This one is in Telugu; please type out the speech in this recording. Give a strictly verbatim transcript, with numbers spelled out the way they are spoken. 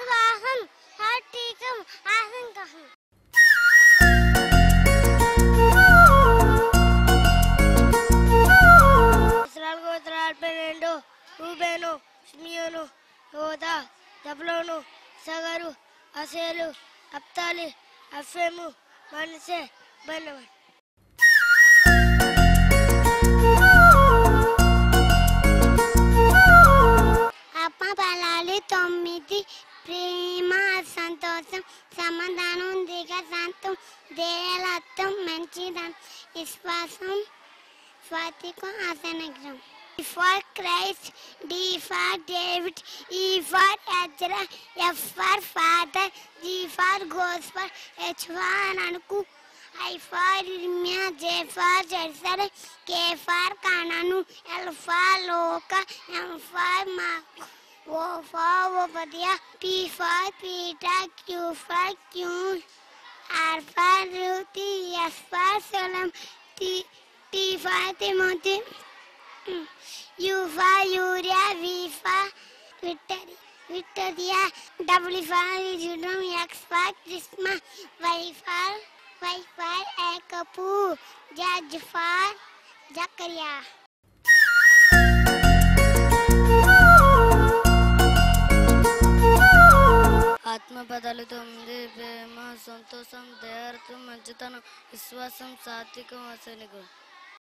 వాహం హార్టీకం ఆసంకహం ఇస్రాయల్ గోత్రాల పన్నెండు Reuben Simeon Judah Zebulun Issachar Asher Naphtali Ephraim Manasseh Benjamin పలాలి తొమ్మిది ప్రేమ సంతోషం సమాధానం దిగశాంతం దేలత్వం మంచిదనం విశ్వాసం స్వాతికం ఆసనగ్రం D for Christ, D for David, E for Ezra, F for Father, G for Gospel, H for Anku, I for Irmia, J for Jerusalem, K for Kananu, L for Loka, M for Mark, O for Obadiah, P for Peter, Q for Q, R for Ruth, S for Solomon, T, T for Timothy, U for Uriah, V for Victoria, Victoria, W for Judah, X for Christmas, Y for Y for Akapu, Z for Zachariah. ఆత్మ పదాలు తొమ్మిది ప్రేమ సంతోషం దయార్థం మంచితనం విశ్వాసం సాత్వికం అసనికం